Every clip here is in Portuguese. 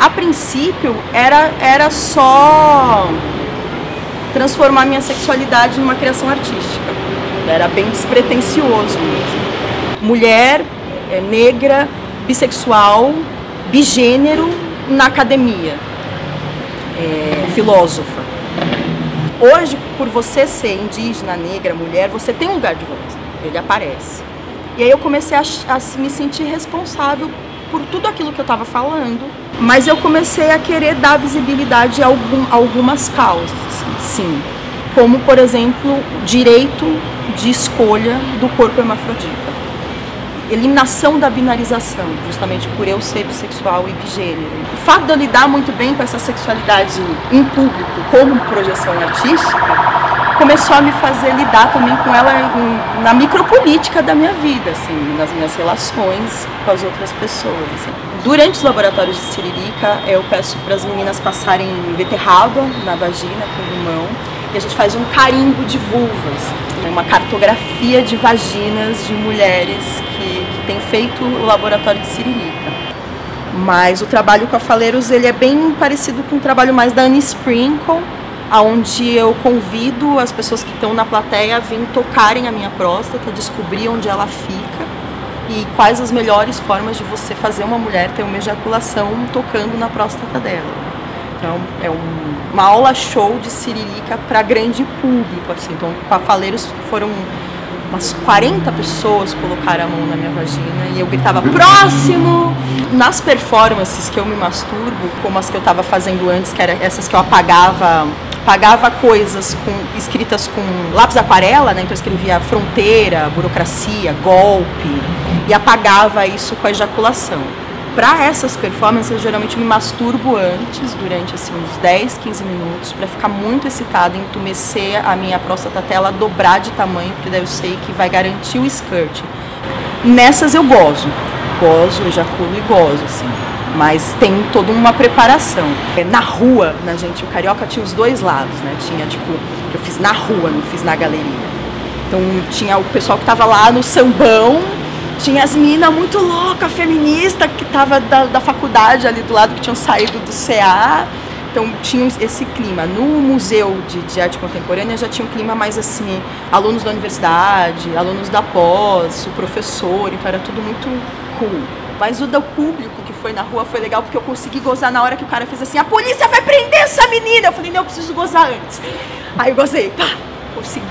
A princípio, era só transformar minha sexualidade numa criação artística. Era bem despretensioso mesmo. Mulher, negra, bissexual, bigênero na academia, filósofa. Hoje, por você ser indígena, negra, mulher, você tem um lugar de voz, ele aparece. E aí eu comecei a me sentir responsável por tudo aquilo que eu estava falando, mas eu comecei a querer dar visibilidade a algumas causas, sim. Como, por exemplo, direito de escolha do corpo hermafrodita. Eliminação da binarização, justamente por eu ser bissexual e bigênero. O fato de eu lidar muito bem com essa sexualidade em público, como projeção artística, começou a me fazer lidar também com ela na micropolítica da minha vida, assim, nas minhas relações com as outras pessoas. Assim. Durante os laboratórios de Siririca, eu peço para as meninas passarem beterraba na vagina com limão, e a gente faz um carimbo de vulvas, uma cartografia de vaginas de mulheres que tem feito o laboratório de Siririca. Mas o trabalho com a Faleiros, ele é bem parecido com o trabalho mais da Anne Sprinkle, onde eu convido as pessoas que estão na plateia a vir tocarem a minha próstata, descobrir onde ela fica e quais as melhores formas de você fazer uma mulher ter uma ejaculação tocando na próstata dela. Então, é uma aula show de Siririca para grande público, assim. Então, com a Faleiros foram umas 40 pessoas colocaram a mão na minha vagina e eu gritava, próximo! Nas performances que eu me masturbo, como as que eu estava fazendo antes, que eram essas que eu apagava coisas escritas com lápis aquarela, né? Então eu escrevia fronteira, burocracia, golpe, e apagava isso com a ejaculação. Para essas performances, eu geralmente me masturbo antes, durante assim, uns 10, 15 minutos, para ficar muito excitada, entumecer a minha próstata até ela dobrar de tamanho, porque daí eu sei que vai garantir o skirt. Nessas eu gozo, ejaculo e gozo, assim. Mas tem toda uma preparação. Na rua, na gente, o carioca tinha os dois lados, né? Tinha, tipo, eu fiz na rua, não fiz na galeria. Então tinha o pessoal que tava lá no sambão, tinha as meninas muito loucas, feministas, que tava da faculdade ali do lado, que tinham saído do CA. Então tinha esse clima. No Museu de Arte Contemporânea já tinha um clima mais assim, alunos da universidade, alunos da pós, o professor, então era tudo muito cool. Mas o do público que foi na rua foi legal porque eu consegui gozar na hora que o cara fez assim, a polícia vai prender essa menina! Eu falei, não, eu preciso gozar antes. Aí eu gozei, pá, consegui.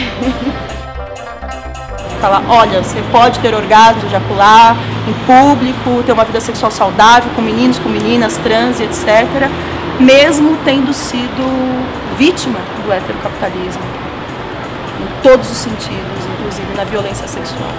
Falar, olha, você pode ter orgasmo, ejacular em público, ter uma vida sexual saudável, com meninos, com meninas, trans, etc., mesmo tendo sido vítima do heterocapitalismo, em todos os sentidos, inclusive na violência sexual.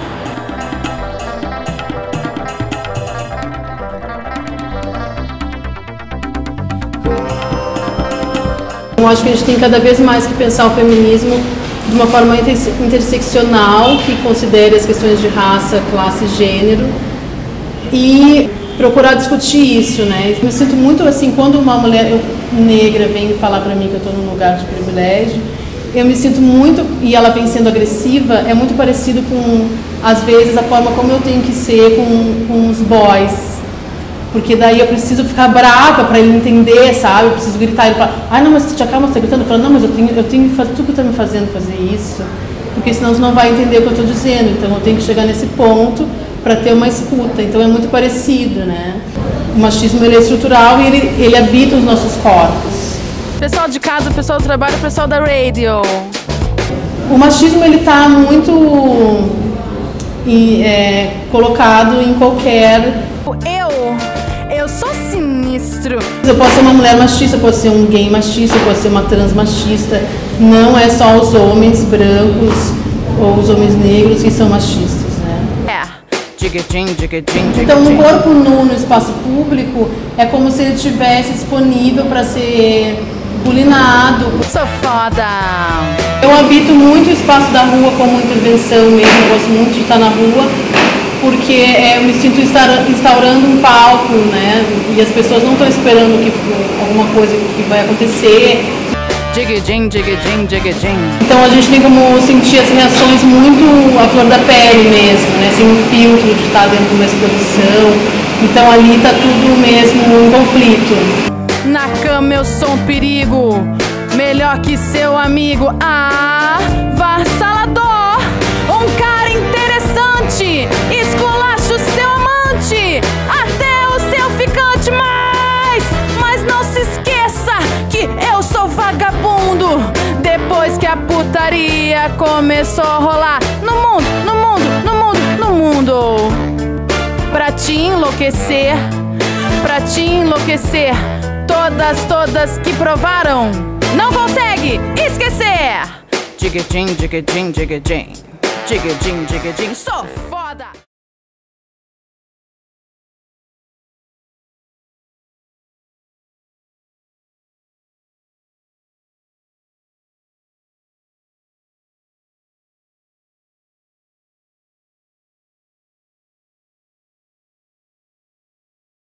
Eu acho que a gente tem cada vez mais que pensar o feminismo de uma forma interseccional, que considere as questões de raça, classe e gênero, e procurar discutir isso, né? Eu me sinto muito assim, quando uma mulher negra vem falar para mim que eu estou num lugar de privilégio, eu me sinto muito, e ela vem sendo agressiva, é muito parecido com, às vezes, a forma como eu tenho que ser com os boys. Porque daí eu preciso ficar brava para ele entender, sabe? Eu preciso gritar, ele fala, ai não, mas você te acaba gritando, eu falo, não, mas eu tenho que fazer, tu que está me fazendo fazer isso, porque senão você não vai entender o que eu estou dizendo, então eu tenho que chegar nesse ponto para ter uma escuta, então é muito parecido, né? O machismo, ele é estrutural e ele habita os nossos corpos. Pessoal de casa, pessoal do trabalho, pessoal da radio. O machismo, ele está muito colocado em qualquer... Eu sou sinistro. Eu posso ser uma mulher machista, eu posso ser um gay machista, eu posso ser uma trans machista. Não é só os homens brancos ou os homens negros que são machistas, né? Então, no corpo nu, no espaço público, é como se ele estivesse disponível para ser bulinado. Sou foda! Eu habito muito o espaço da rua como intervenção mesmo, eu gosto muito de estar na rua, porque eu me sinto instaurando um palco, né? E as pessoas não estão esperando alguma coisa que vai acontecer. Então a gente tem como sentir as reações muito à flor da pele mesmo, né? Sem um filtro de estar dentro de uma exposição. Então ali está tudo mesmo em conflito. Na cama eu sou um perigo, melhor que seu amigo. Avassalador, um cara interessante, esculacha o seu amante, até o seu ficante. Mas não se esqueça que eu sou vagabundo. Depois que a putaria começou a rolar no mundo, no mundo, no mundo, no mundo. Pra te enlouquecer, pra te enlouquecer. Todas que provaram, não consegue esquecer. Jigue-jim, jigue-jim, jigue-jim, jigue-jim, jigue-jim, sou foda.